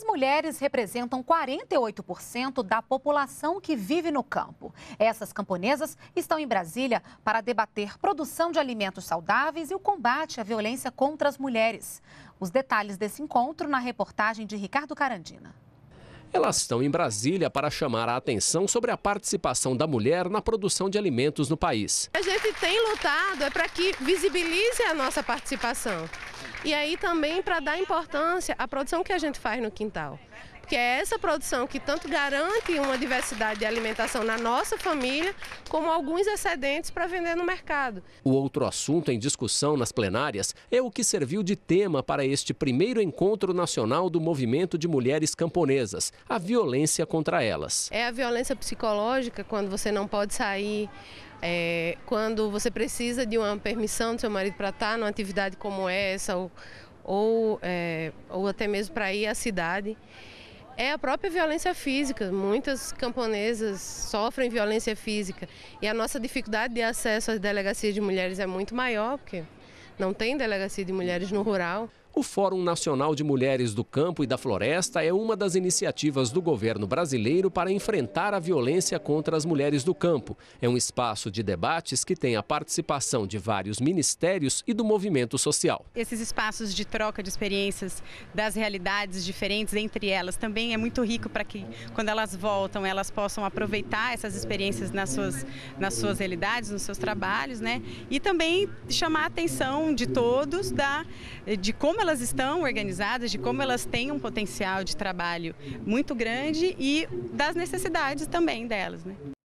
As mulheres representam 48% da população que vive no campo. Essas camponesas estão em Brasília para debater produção de alimentos saudáveis e o combate à violência contra as mulheres. Os detalhes desse encontro na reportagem de Ricardo Carandina. Elas estão em Brasília para chamar a atenção sobre a participação da mulher na produção de alimentos no país. A gente tem lutado para que visibilize a nossa participação. E aí também para dar importância à produção que a gente faz no quintal. Porque é essa produção que tanto garante uma diversidade de alimentação na nossa família, como alguns excedentes para vender no mercado. O outro assunto em discussão nas plenárias é o que serviu de tema para este primeiro encontro nacional do movimento de mulheres camponesas, a violência contra elas. É a violência psicológica, quando você não pode sair, quando você precisa de uma permissão do seu marido para estar numa atividade como essa, ou até mesmo para ir à cidade. É a própria violência física. Muitas camponesas sofrem violência física e a nossa dificuldade de acesso às delegacias de mulheres é muito maior, porque não tem delegacia de mulheres no rural. O Fórum Nacional de Mulheres do Campo e da Floresta é uma das iniciativas do governo brasileiro para enfrentar a violência contra as mulheres do campo. É um espaço de debates que tem a participação de vários ministérios e do movimento social. Esses espaços de troca de experiências das realidades diferentes entre elas também é muito rico para que, quando elas voltam, elas possam aproveitar essas experiências nas suas realidades, nos seus trabalhos, né? E também chamar a atenção de todos de como elas estão organizadas, de como elas têm um potencial de trabalho muito grande e das necessidades também delas, né?